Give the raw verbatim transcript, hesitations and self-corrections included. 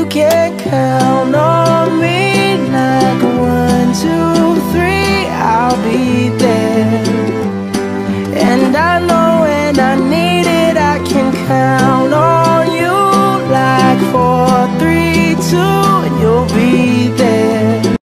can count on me like one, two, three, I'll be there. And I know when I need it, I can count on you like four, three, two